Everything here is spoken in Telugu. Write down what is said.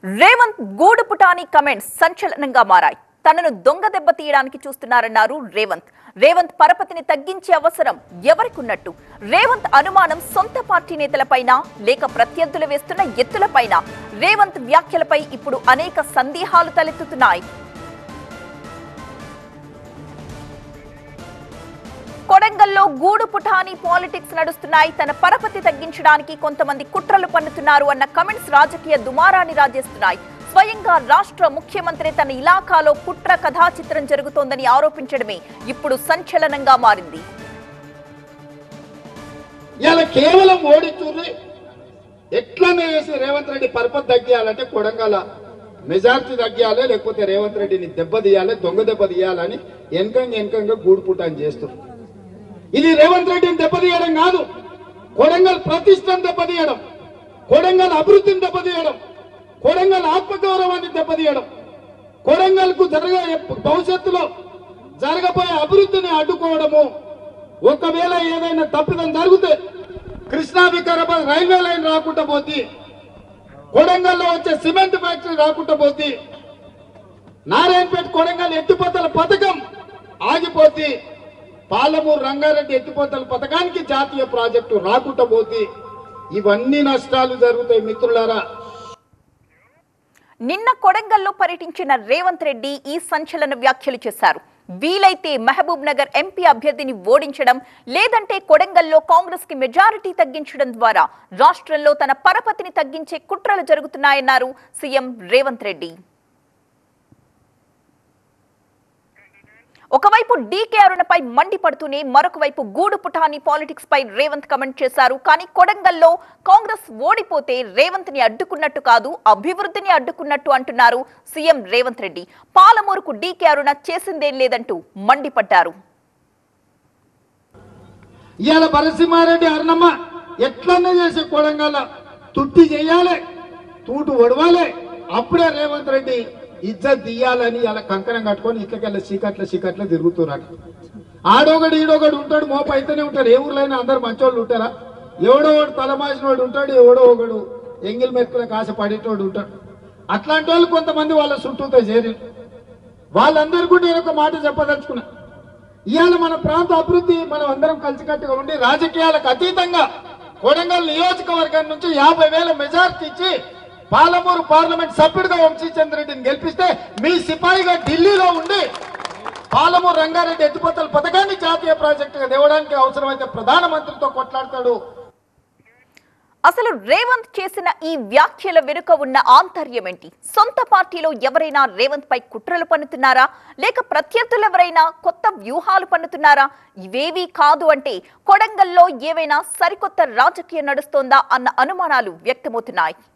రేవంత్ గూడుపుటాని కమెంట్స్ సంచలనంగా మారాయి. తనను దొంగ దెబ్బ తీయడానికి చూస్తున్నారన్నారు రేవంత్ పరపతిని తగ్గించే అవసరం ఎవరికున్నట్టు? రేవంత్ అనుమానం సొంత పార్టీ నేతలపైన లేక ప్రత్యర్థులు వేస్తున్న ఎత్తులపైన? రేవంత్ వ్యాఖ్యలపై ఇప్పుడు అనేక సందేహాలు తలెత్తుతున్నాయి. కొడంగల్లో గూడుపుటాని పాలిటిక్స్ నడుస్తున్నాయి. తన పరపతి తగ్గించడానికి కొంతమంది కుట్రలు పన్నుతున్నారు అన్న కమెంట్స్ రాజకీయ దుమారాన్ని రాజేస్తున్నాయి. స్వయంగా రాష్ట్ర ముఖ్యమంత్రి తన ఇలాకాలో కుట్ర కథా చిత్రం జరుగుతోందని ఆరోపించడమే ఇప్పుడు సంచలనంగా మారింది. కేవలం ఓడిచూరి ఎట్లనే చేసి రేవంత్ రెడ్డి పరపతి తగ్గియాలంటే కొడంగల్ మెజార్టీ తగ్గియాలి, లేకపోతే రేవంత్ రెడ్డిని దెబ్బతీయాలి, దొంగ దెబ్బ తీయాలని వెనకంగా గూడుపుటాన్ని చేస్తుంది. ఇది రేవంత్ రెడ్డిని దెబ్బతీయడం కాదు, కొడంగల్ ప్రతిష్టను దెబ్బతీయడం, కొడంగల్ అభివృద్ధిని దెబ్బతీయడం, కొడంగల్ ఆత్మగౌరవాన్ని దెబ్బతీయడం, కొడంగల్ కు భవిష్యత్తులో జరగబోయే అభివృద్ధిని అడ్డుకోవడము. ఒకవేళ ఏదైనా తప్పిదం జరిగితే కృష్ణా వికారాబాద్ రైల్వే లైన్ రాకుండా పోతే, కొడంగల్లో వచ్చే సిమెంట్ ఫ్యాక్టరీ రాకుండా పోతే, నారాయణపేట కొడంగల్ ఎత్తిపోతల పథకం ఆగిపోతే, పాలమూరు రంగారెడ్డి ఎత్తిపోతల పథకానికి జాతీయ ప్రాజెక్టు రాకుండా పోతే ఇవన్నీ నష్టాలు జరుగుతాయి. మిత్రులారా, నిన్న కొడంగల్లో పర్యటించిన రేవంత్ రెడ్డి ఈ సంచలన వ్యాఖ్యలు చేశారు. వీలైతే మహబూబ్ నగర్ ఎంపీ అభ్యర్థిని ఓడించడం, లేదంటే కొడంగల్లో కాంగ్రెస్ కి మెజారిటీ తగ్గించడం ద్వారా రాష్ట్రంలో తన పరపతిని తగ్గించే కుట్రలు జరుగుతున్నాయన్నారు సీఎం రేవంత్ రెడ్డి. ఒకవైపు డీకే అరుణపై మండిపడుతూనే మరొక వైపు గూడుపుటాని పాలిటిక్స్ పై రేవంత్ కమెంట్ చేశారు. కానీ కొడంగల్లో కాంగ్రెస్ ఓడిపోతే రేవంత్ ని అడ్డుకున్నట్టు కాదు, అభివృద్ధిని అడ్డుకున్నట్టు అంటున్నారు సీఎం రేవంత్ రెడ్డి. పాలమూరుకు డీకే అరుణ చేసిందేం లేదంటూ మండిపడ్డారు. ఇవాళ పరసింహారెడ్డి అరుణమ్మ ఎట్లన్నా చేసే కొడంగల్ తుట్టి చేయాలి, తూటు ఒడవాలి, అప్పుడే రేవంత్ రెడ్డి ఇజ్జత్ తీయాలని అలా కంకణం కట్టుకొని ఇట్లకెళ్ళ చీకట్ల తిరుగుతున్నారు. ఆడొకడు ఈడొకడు ఉంటాడు, మోప అయితేనే ఉంటాడు. ఏ ఊర్లైనా అందరు మంచోళ్ళు ఉంటారా? ఎవడో ఒకడు తలమాసిన వాడు ఉంటాడు, ఎవడో ఒకడు ఎంగిల్ మెతుకులకు ఆశ పడేటోడు ఉంటాడు. అట్లాంటి వాళ్ళు కొంతమంది వాళ్ళ చుట్టూతో చేరి వాళ్ళందరూ కూడా నేను ఒక మాట చెప్పదలుచుకున్నా. ఇవాళ మన ప్రాంత అభివృద్ధి మనం అందరం కలిసికట్టుగా ఉండి రాజకీయాలకు అతీతంగా కొడంగల్ నియోజకవర్గం నుంచి 50,000 మెజార్టీ ఇచ్చి పాలమూరు పార్లమెంట్ సభ్యుడిగా వంశీచంద్ర రెడ్డిని గెలిపిస్తే మీ సిపాయిగా ఢిల్లీలో ఉండి పాలమూరు రంగారెడ్డి ఎత్తిపోతల పథకాన్ని జాతీయ ప్రాజెక్టుగా తేవడానికి అవసరమైతే ప్రధానమంత్రితో కొట్లాడతాడు. అసలు రేవంత్ చేసిన ఈ వ్యాఖ్యల వెనుక ఉన్న ఆంతర్యం ఏంటి? సొంత పార్టీలో ఎవరైనా రేవంత్ పై కుట్రలు పన్నుతున్నారా, లేక ప్రత్యర్థులు ఎవరైనా కొత్త వ్యూహాలు పన్నుతున్నారా? ఇవేవీ కాదు అంటే కొడంగల్లో ఏవైనా సరికొత్త రాజకీయం నడుస్తోందా అన్న అనుమానాలు వ్యక్తమవుతున్నాయి.